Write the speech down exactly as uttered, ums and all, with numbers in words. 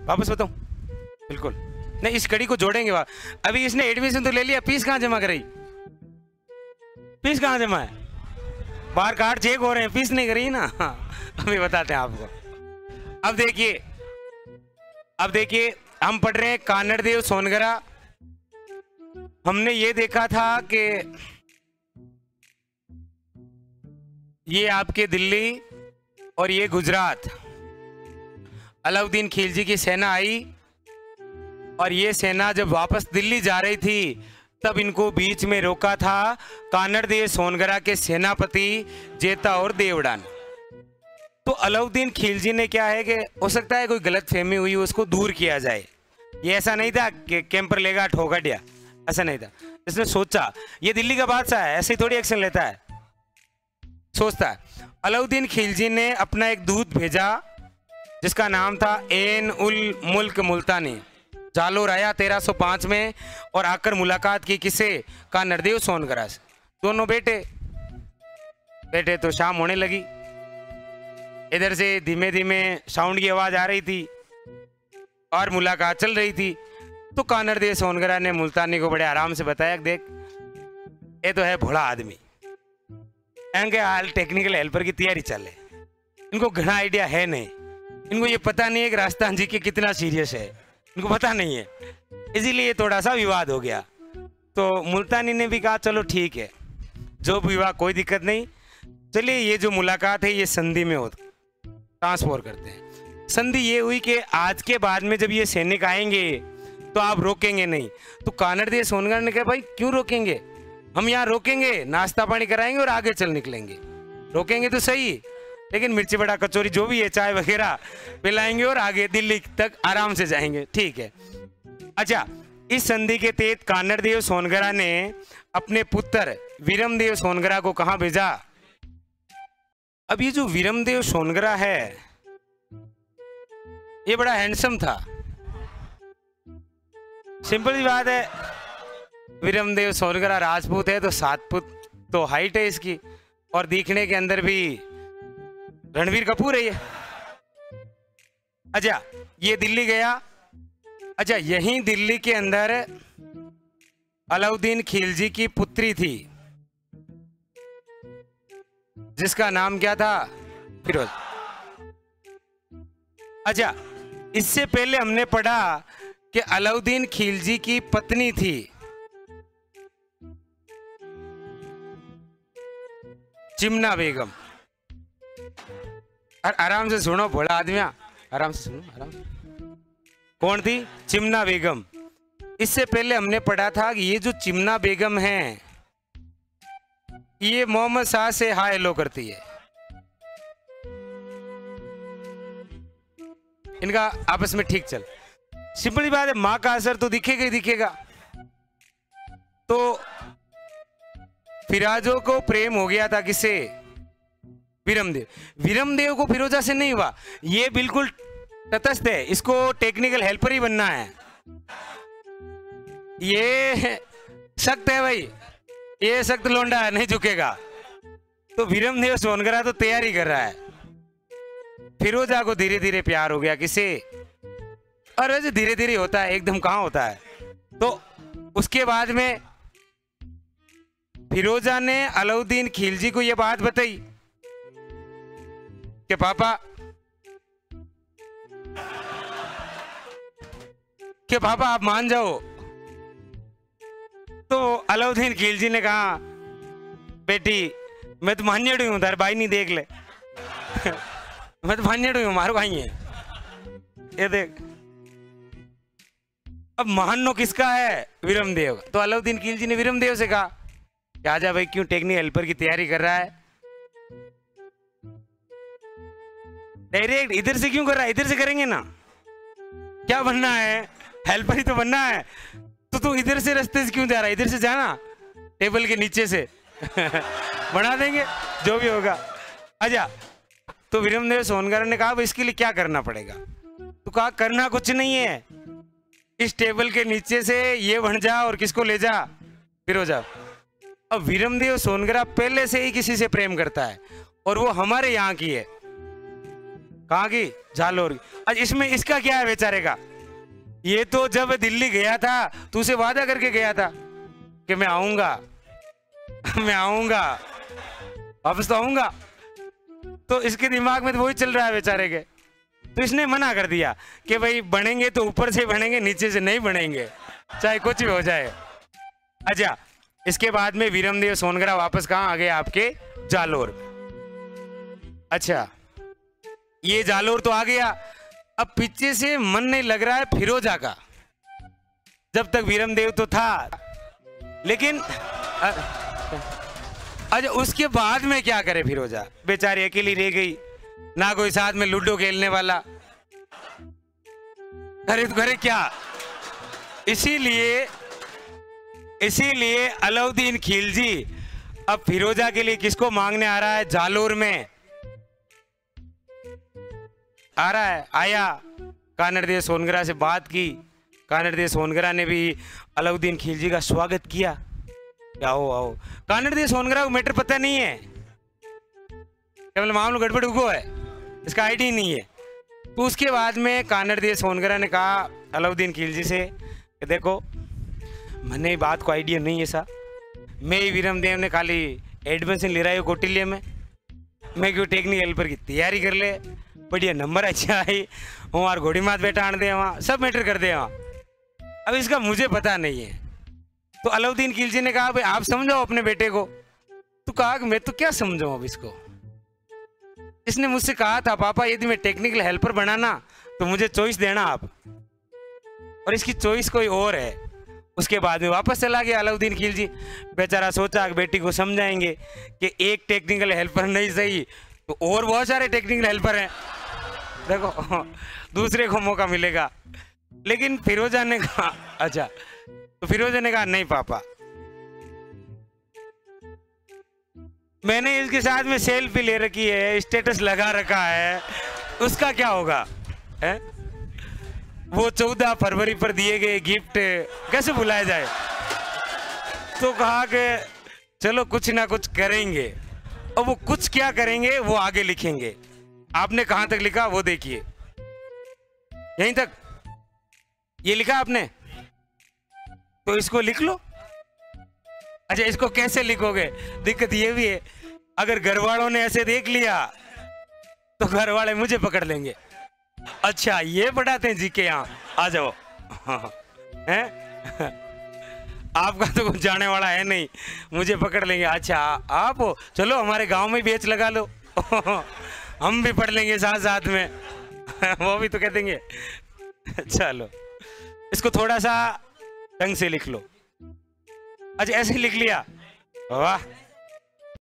वापस बताऊं? बिल्कुल नहीं, इस कड़ी को जोड़ेंगे वहाँ। अभी इसने एडमिशन तो ले लिया, फीस कहाँ जमा कराई? फीस कहाँ जमा है? बाहर कार्ड चेक हो रहे हैं, फीस नहीं करी ना। अभी बताते हैं आपको। अब देखिए, अब देखिए हम पढ़ रहे हैं कानड़ देव सोनगरा। हमने ये देखा था कि ये आपके दिल्ली और ये गुजरात, अलाउद्दीन खिलजी की सेना आई और ये सेना जब वापस दिल्ली जा रही थी तब इनको बीच में रोका था कानड़ देव सोनगरा के सेनापति जेता और देवड़ा ने। तो अलाउद्दीन खिलजी ने क्या है कि हो सकता है कोई गलत फहमी हुई, उसको दूर किया जाए। ये ऐसा नहीं था कि कैंपर लेगा ठोका दिया, ऐसा नहीं था। इसने सोचा ये दिल्ली का बादशाह है, ऐसे ही थोड़ी एक्शन लेता है, सोचता है। अलाउद्दीन खिलजी ने अपना एक दूत भेजा जिसका नाम था एन उल मुल्क मुल्तानी। जालोर आया तेरह सौ पाँच में और आकर मुलाकात की किसे? कानड़ देव सोनगरा से। दोनों बेटे बेटे तो शाम होने लगी, इधर से धीमे धीमे साउंड की आवाज आ रही थी और मुलाकात चल रही थी। तो कानड़ देव सोनगरा ने मुल्तानी को बड़े आराम से बताया, देख ये तो है भोला आदमी, इनके हाल टेक्निकल हेल्पर की तैयारी चल है, इनको घना आइडिया है नहीं, इनको ये पता नहीं है कि राजस्थान जी के कितना सीरियस है, इनको पता नहीं है, इसीलिए थोड़ा सा विवाद हो गया। तो मुल्तानी ने भी कहा चलो ठीक है, जो विवाद कोई दिक्कत नहीं, चलिए ये जो मुलाकात है ये संधि में हो ट्रांसफर करते हैं। संधि ये हुई कि आज के बाद में जब ये सैनिक आएंगे तो आप रोकेंगे नहीं। तो कानड़ देव सोनगरा ने कहा भाई क्यों रोकेंगे, हम यहाँ रोकेंगे, नाश्ता पानी कराएंगे और आगे चल निकलेंगे। रोकेंगे तो सही, लेकिन मिर्ची बड़ा कचौरी जो भी है चाय वगैरह पिलाएंगे और आगे दिल्ली तक आराम से जाएंगे, ठीक है। अच्छा, इस संधि के तहत कानड़ देव सोनगरा ने अपने पुत्र वीरमदेव सोनगरा को कहाँ भेजा? अब ये जो वीरमदेव सोनगरा है ये बड़ा हैंडसम था, सिंपल सी बात है। वीरमदेव सोनगरा राजपूत है तो सात फुट तो हाइट है इसकी, और दिखने के अंदर भी रणवीर कपूर है ये। अच्छा, ये दिल्ली गया। अच्छा, यहीं दिल्ली के अंदर अलाउद्दीन खिलजी की पुत्री थी जिसका नाम क्या था? फिरोज। अच्छा, इससे पहले हमने पढ़ा कि अलाउद्दीन खिलजी की पत्नी थी चिमना बेगम। और आराम से सुनो भोला आदमी, आराम से सुनो, आराम से। कौन थी? चिमना बेगम। इससे पहले हमने पढ़ा था कि ये जो चिमना बेगम है ये मोहम्मद शाह से हाय हेलो करती है, इनका आपस में ठीक चल। सिंपल बात है, मां का असर तो दिखेगा ही दिखेगा। तो फिराजो को प्रेम हो गया था किससे? वीरमदेव। वीरमदेव को फिरोजा से नहीं हुआ, ये बिल्कुल तटस्थ है, इसको टेक्निकल हेल्पर ही बनना है, ये सख्त है भाई, ये सख्त लोंडा है, नहीं झुकेगा। तो वीरमदेव सोनगरा तो तैयारी कर रहा है। फिरोजा को धीरे धीरे प्यार हो गया किसे? और वैसे धीरे धीरे होता है, एकदम कहाँ होता है। तो उसके बाद में फिरोजा ने अलाउद्दीन खिलजी को यह बात बताई कि पापा कि पापा आप मान जाओ। तो अलाउद्दीन खिलजी ने कहा बेटी मैं तो मान्यड़ हूं, तार भाई नहीं देख ले। मैं तो मान्यड़ हूं, हमारे भाई है, ये देख। अब माननो किसका है? वीरमदेव। तो अलाउद्दीन खिलजी ने वीरमदेव से कहा कि आजा भाई, क्यों टेक्निकल हेल्पर की तैयारी कर रहा है? डायरेक्ट इधर से क्यों कर रहा है? इधर से करेंगे ना, क्या बनना है? हेल्पर ही तो बनना है। तो तू इधर से रास्ते से क्यों जा रहा है? इधर से जाना, टेबल के नीचे से बना देंगे जो भी होगा। अच्छा, तो वीरमदेव सोनगरा ने कहा इसके लिए क्या करना पड़ेगा? तो कहा करना कुछ नहीं है, इस टेबल के नीचे से ये बन जा और किसको ले जा? फिरोजा। अब वीरमदेव सोनगरा पहले से ही किसी से प्रेम करता है और वो हमारे यहाँ की है, कहाँ की? जालोर। आज इसमें इसका क्या है बेचारे का? ये तो जब दिल्ली गया था तो उसे वादा करके गया था कि मैं आऊंगा मैं आऊंगा वापस तो आऊंगा। तो इसके दिमाग में तो वही चल रहा है बेचारे के। तो इसने मना कर दिया कि भाई बनेंगे तो ऊपर से बनेंगे, नीचे से नहीं बनेंगे, चाहे कुछ भी हो जाए। अच्छा, इसके बाद में वीरमदेव सोनगरा वापस कहाँ आ गए? आपके जालोर। अच्छा, ये जालोर तो आ गया। अब पीछे से मन नहीं लग रहा है फिरोजा का। जब तक वीरमदेव तो था, लेकिन अच्छा उसके बाद में क्या करे फिरोजा? बेचारी अकेली रह गई, ना कोई साथ में लूडो खेलने वाला। अरे तो करे क्या? इसीलिए इसीलिए अलाउद्दीन खिलजी अब फिरोजा के लिए किसको मांगने आ रहा है? जालोर में आ रहा है। आया, कानड़देव सोनगरा से बात की। कानड़देव सोनगरा ने भी अलाउद्दीन खिलजी का स्वागत किया। आओ आओ। कानड़देव सोनगरा को मैटर पता नहीं है, केवल मामला गड़बड़ हुआ है, इसका आईडी नहीं है। तो उसके बाद में कानड़देव सोनगरा ने कहा अलाउद्दीन खिलजी से कि देखो मैंने बात को आइडिया नहीं है सा, मैं वीरमदेव ने खाली एडमिशन ले रहा है कौटिल्य में, मैं क्यों टेक्निकल हेल्पर की तैयारी कर ले, बढ़िया नंबर अच्छा आई, वहाँ घोड़ी मात बेटा आन दे, वहाँ सब मैटर कर दे वहाँ। अब इसका मुझे पता नहीं है। तो अलाउद्दीन खिलजी ने कहा भाई आप समझाओ अपने बेटे को। तो कहा कि मैं तो क्या समझाऊं अब इसको। इसने मुझसे कहा था पापा यदि मैं टेक्निकल हेल्पर बनाना तो मुझे चॉइस देना आप, और इसकी चॉइस कोई और है। उसके बाद में वापस चला गया अलाउद्दीन खिलजी। बेचारा सोचा कि बेटी को समझाएंगे कि एक टेक्निकल हेल्पर नहीं सही तो और बहुत सारे टेक्निकल हेल्पर हैं, देखो दूसरे को मौका मिलेगा। लेकिन फिरोजा ने कहा अच्छा, तो फिरोजा ने कहा नहीं पापा, मैंने इसके साथ में सेल्फी ले रखी है, स्टेटस लगा रखा है, उसका क्या होगा है? वो चौदह फरवरी पर दिए गए गिफ्ट कैसे भुलाया जाए? तो कहा कि चलो कुछ ना कुछ करेंगे, और वो कुछ क्या करेंगे वो आगे लिखेंगे। आपने कहां तक लिखा वो देखिए, यहीं तक ये लिखा आपने, तो इसको लिख लो। अच्छा, इसको कैसे लिखोगे? दिक्कत ये भी है, अगर घर वालों ने ऐसे देख लिया तो घर वाले मुझे पकड़ लेंगे। अच्छा ये पढ़ाते हैं जी के यहाँ, आ जाओ। हैं? आपका तो कुछ जाने वाला है नहीं, मुझे पकड़ लेंगे। अच्छा आप हो, चलो हमारे गांव में बेच लगा लो हम भी पढ़ लेंगे साथ साथ में वो भी तो कह देंगे। चलो इसको थोड़ा सा ढंग से लिख लो। अच्छा ऐसे लिख लिया, वाह